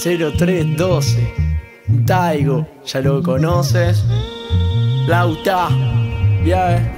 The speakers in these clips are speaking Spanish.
0312 Taigo, ya lo conoces. Lauta, yeah.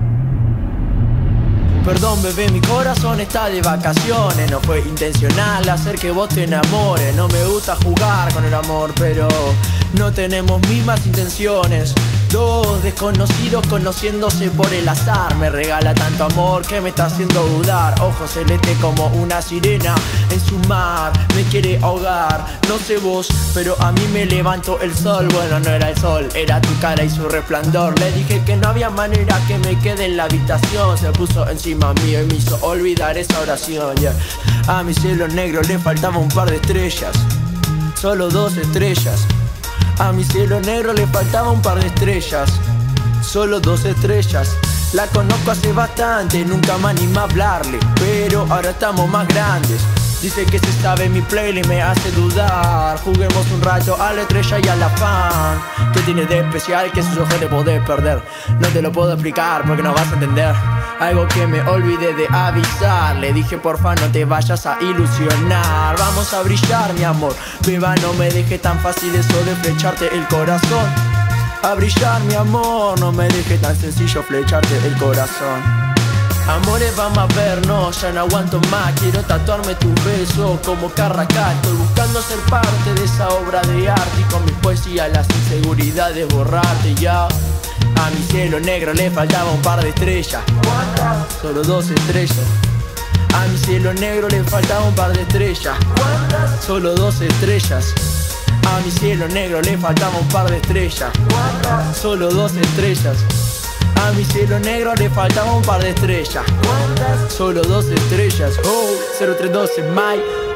Perdón bebé, mi corazón está de vacaciones. No fue intencional hacer que vos te enamores. No me gusta jugar con el amor, pero no tenemos mismas intenciones. Dos desconocidos conociéndose por el azar. Me regala tanto amor que me está haciendo dudar. Ojos celeste como una sirena en su mar, me quiere ahogar. No sé vos, pero a mí me levantó el sol. Bueno, no era el sol, era tu cara y su resplandor. Le dije que no había manera que me quede en la habitación. Se puso encima mío y me hizo olvidar esa oración, yeah. A mi cielo negro le faltaba un par de estrellas, solo 2 estrellas. A mi cielo negro le faltaba un par de estrellas, solo 2 estrellas. La conozco hace bastante, nunca me animé a hablarle, pero ahora estamos más grandes. Dice que se sabe mi playlist, me hace dudar. Juguemos un rato a la estrella y a la fan. ¿Qué tiene de especial que sus ojos te podés perder? No te lo puedo explicar porque no vas a entender. Algo que me olvidé de avisar. Le dije porfa no te vayas a ilusionar. Vamos a brillar mi amor, beba no me deje tan fácil eso de flecharte el corazón. A brillar mi amor, no me deje tan sencillo flecharte el corazón. Amores, vamos a vernos, ya no aguanto más. Quiero tatuarme tu beso como Carracá. Estoy buscando ser parte de esa obra de arte y con mi poesía las inseguridades borrarte ya. A mi cielo negro le faltaba un par de estrellas, solo 2 estrellas. A mi cielo negro le faltaba un par de estrellas, solo 2 estrellas. A mi cielo negro le faltaba un par de estrellas, solo 2 estrellas. A mi cielo negro le faltaba un par de estrellas, solo 2 estrellas. Oh, 0312 Mike.